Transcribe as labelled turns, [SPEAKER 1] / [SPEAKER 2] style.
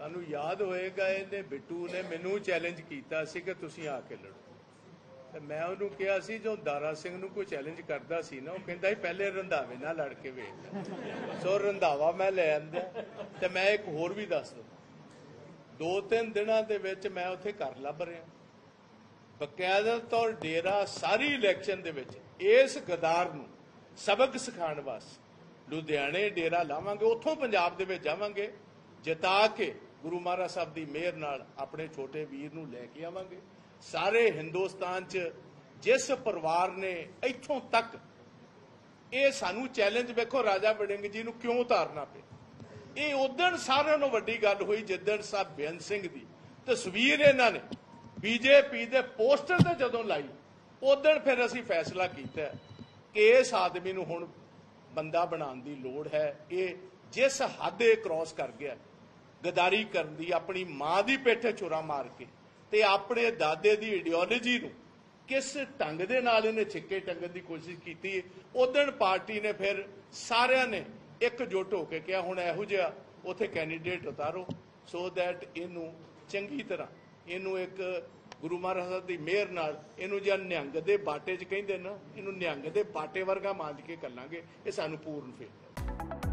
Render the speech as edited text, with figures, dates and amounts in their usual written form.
[SPEAKER 1] ਤੁਹਾਨੂੰ याद होएगा ਇਹਨੇ ਬਿੱਟੂ ਨੇ ਮੈਨੂੰ ਚੈਲੰਜ ਕੀਤਾ ਸੀ ਕਿ ਤੁਸੀਂ ਆ ਕੇ ਲੜੋ ਤੇ ਮੈਂ ਉਹਨੂੰ ਕਿਹਾ ਸੀ ਜੋ ਦਾਰਾ ਸਿੰਘ ਨੂੰ ਕੋਈ ਚੈਲੰਜ ਕਰਦਾ ਸੀ ਨਾ ਉਹ ਕਹਿੰਦਾ ਸੀ ਪਹਿਲੇ ਰੰਧਾਵੇ ਨਾਲ ਲੜ ਕੇ ਵੇਖ ਸੋ ਰੰਧਾਵਾ ਮੈਂ ਲੈ ਆਂਦਾ ਤੇ ਮੈਂ ਇੱਕ ਹੋਰ ਵੀ ਦੱਸ ਦੂੰ 2-3 ਦਿਨਾਂ ਦੇ ਵਿੱਚ ਮੈਂ ਉੱਥੇ ਘਰ ਲੱਭ ਰਿਹਾ ਬਕਾਇਦਾ ਤੌਰ ਡੇਰਾ ਸਾਰੀ ਇਲੈਕਸ਼ਨ ਦੇ ਵਿੱਚ ਇਸ ਗਦਾਰ ਨੂੰ ਸਬਕ ਸਿਖਾਉਣ ਵਾਸਤੇ ਲੁਧਿਆਣੇ ਡੇਰਾ ਲਾਵਾਂਗੇ ਉੱਥੋਂ ਪੰਜਾਬ ਦੇ ਵਿੱਚ ਜਾਵਾਂਗੇ ਜਿਤਾ ਕੇ ਗੁਰੂ ਮਹਾਰਾਜ ਸਾਹਿਬ ਦੀ ਮਿਹਰ ਨਾਲ ਆਪਣੇ ਛੋਟੇ ਵੀਰ ਨੂੰ ਲੈ ਕੇ ਆਵਾਂਗੇ ਸਾਰੇ ਹਿੰਦੁਸਤਾਨ 'ਚ ਜਿਸ ਪਰਿਵਾਰ ਨੇ ਇੱਥੋਂ ਤੱਕ ਇਹ ਸਾਨੂੰ ਚੈਲੰਜ ਵੇਖੋ ਰਾਜਾ ਵੜਿੰਗ ਜੀ ਨੂੰ ਕਿਉਂ ਉਤਾਰਨਾ ਪਿਆ ਇਹ ਉਦਣ ਸਾਰਿਆਂ ਨੂੰ ਵੱਡੀ ਗੱਲ ਹੋਈ ਜਿੱਦਣ ਸਾਹਿਬ ਬੇਅੰਤ ਸਿੰਘ ਦੀ ਤਸਵੀਰ ਇਹਨਾਂ ਨੇ ਬੀਜੇਪੀ ਦੇ ਪੋਸਟਰ ਤੇ ਜਦੋਂ ਲਾਈ ਉਦਣ ਫਿਰ ਅਸੀਂ ਫੈਸਲਾ ਕੀਤਾ ਕਿ ਇਸ ਆਦਮੀ ਨੂੰ ਹੁਣ ਬੰਦਾ ਬਣਾਉਣ ਦੀ ਲੋੜ ਹੈ ਇਹ ਜਿਸ ਹੱਦ ਇਹ ਕ੍ਰਾਸ ਕਰ ਗਿਆ ਗਦਾਰੀ ਕਰਨ ਦੀ ਆਪਣੀ ਮਾਂ ਦੀ ਪੇਠੇ ਛੁਰਾ ਮਾਰ ਕੇ ਤੇ ਆਪਣੇ ਦਾਦੇ ਦੀ ਆਈਡੀਓਲੋਜੀ ਨੂੰ ਕਿਸ ਢੰਗ ਦੇ ਨਾਲ ਇਹਨੇ ਛਿੱਕੇ ਟੰਗਣ ਦੀ ਕੋਸ਼ਿਸ਼ ਕੀਤੀ ਉਦਣ ਪਾਰਟੀ ਨੇ ਫਿਰ ਸਾਰਿਆਂ ਨੇ ਇਕਜੁੱਟ ਹੋ ਕੇ ਕਿਹਾ ਹੁਣ ਇਹੋ ਜਿਹਾ ਉੱਥੇ ਕੈਂਡੀਡੇਟ ਉਤਾਰੋ ਸੋ ਦੈਟ ਇਹਨੂੰ ਚੰਗੀ ਤਰ੍ਹਾਂ ਇਹਨੂੰ ਇੱਕ ਗੁਰੂ ਮਹਾਰਾਜ ਸਾਹਿਬ ਦੀ ਮਿਹਰ ਨਾਲ ਇਹਨੂੰ ਜਾਂ ਨਿਹੰਗ ਦੇ ਬਾਟੇ 'ਚ ਕਹਿੰਦੇ ਨਾ ਇਹਨੂੰ ਨਿਹੰਗ ਦੇ ਬਾਟੇ ਵਰਗਾ ਮਾਂਜ ਕੇ ਕੱਲਾਂਗੇ ਇਹ ਸਾਨੂੰ ਪੂਰਨ ਫੇਰ